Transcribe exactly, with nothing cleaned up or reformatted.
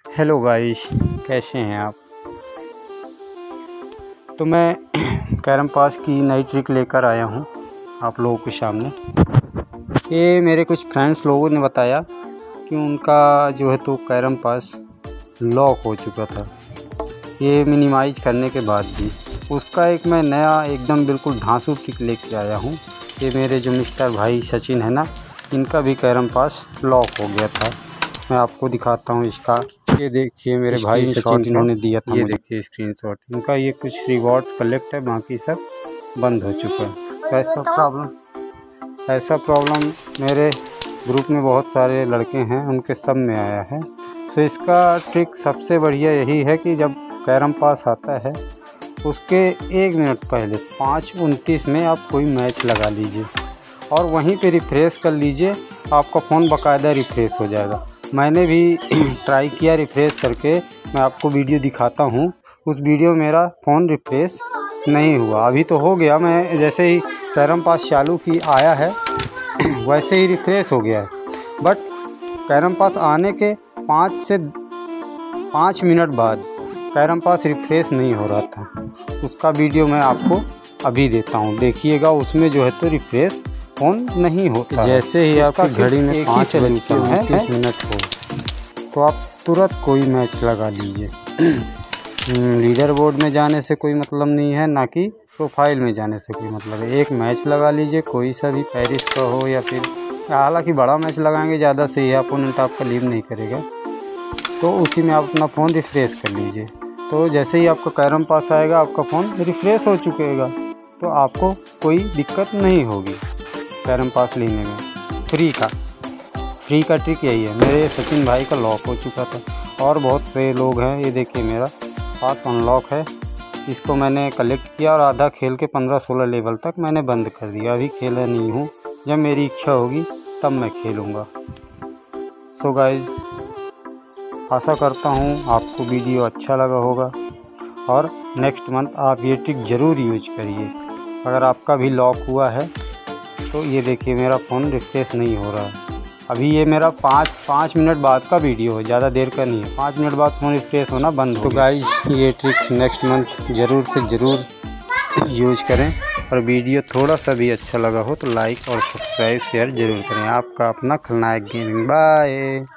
Hello guys, कैसे हैं आप। तो मैं कैरम पास की नई ट्रिक लेकर आया हूं आप लोगों के सामने। ये मेरे कुछ फ्रेंड्स लोगों ने बताया कि उनका जो है तो कैरम पास लॉक हो चुका था, ये मिनिमाइज करने के बाद भी। उसका एक मैं नया एकदम बिल्कुल धांसू ट्रिक लेके आया हूं। ये मेरे जो मिस्टर भाई सचिन है ना, इनका भी कैरम पास लॉक हो गया था। मैं आपको दिखाता हूं इसका। ये देखिए मेरे भाई सचिन इन्होंने दिया था, ये देखिए स्क्रीनशॉट इनका। ये कुछ रिवॉर्ड्स कलेक्ट है, बाकी सब बंद हो चुका है। तो ऐसा प्रॉब्लम ऐसा प्रॉब्लम मेरे ग्रुप में बहुत सारे लड़के हैं, उनके सब में आया है। सो इसका ट्रिक सबसे बढ़िया यही है कि जब कैरम पास आता है उसके एक मिनट पहले पाँच उनतीस में आप कोई मैच लगा लीजिए और वहीं पे रिफ़्रेश कर लीजिए। आपका फ़ोन बाकायदा रिफ़्रेश हो जाएगा। मैंने भी ट्राई किया रिफ़्रेश करके, मैं आपको वीडियो दिखाता हूँ। उस वीडियो में मेरा फ़ोन रिफ़्रेश नहीं हुआ। अभी तो हो गया, मैं जैसे ही कैरम पास चालू की आया है वैसे ही रिफ़्रेश हो गया है। बट कैरम पास आने के पाँच से पाँच मिनट बाद कैरम पास रिफ़्रेश नहीं हो रहा था। उसका वीडियो मैं आपको अभी देता हूँ, देखिएगा। उसमें जो है तो रिफ़्रेश फ़ोन नहीं होता। जैसे ही आपकी घड़ी में एक ही सोल्यूशन है तीस मिनट हो तो आप तुरंत कोई मैच लगा लीजिए। लीडर बोर्ड में जाने से कोई मतलब नहीं है, ना कि प्रोफाइल में जाने से कोई मतलब है। एक मैच लगा लीजिए, कोई सा भी, पेरिस का हो या फिर, हालांकि बड़ा मैच लगाएंगे ज़्यादा सही है, अपोनेंट आपका लीव नहीं करेगा। तो उसी में आप अपना फ़ोन रिफ़्रेश कर लीजिए। तो जैसे ही आपका कैरम पास आएगा आपका फ़ोन रिफ़्रेश हो चुकेगा, तो आपको कोई दिक्कत नहीं होगी कैरम पास लेने में। फ्री का फ्री का ट्रिक यही है। मेरे सचिन भाई का लॉक हो चुका था और बहुत से लोग हैं। ये देखिए मेरा पास अनलॉक है। इसको मैंने कलेक्ट किया और आधा खेल के पंद्रह सोलह लेवल तक मैंने बंद कर दिया। अभी खेला नहीं हूँ, जब मेरी इच्छा होगी तब मैं खेलूँगा। सो गाइज़, आशा करता हूँ आपको वीडियो अच्छा लगा होगा और नेक्स्ट मंथ आप ये ट्रिक ज़रूर यूज करिए। अगर आपका भी लॉक हुआ है तो ये देखिए मेरा फ़ोन रिफ़्रेश नहीं हो रहा है। अभी ये मेरा पाँच पाँच मिनट बाद का वीडियो है, ज़्यादा देर का नहीं है। पाँच मिनट बाद फ़ोन रिफ़्रेश होना बंद हो गया। तो गाइस, ये ट्रिक नेक्स्ट मंथ ज़रूर से ज़रूर यूज करें। और वीडियो थोड़ा सा भी अच्छा लगा हो तो लाइक और सब्सक्राइब शेयर ज़रूर करें। आपका अपना खलनायक गेमिंग। बाय।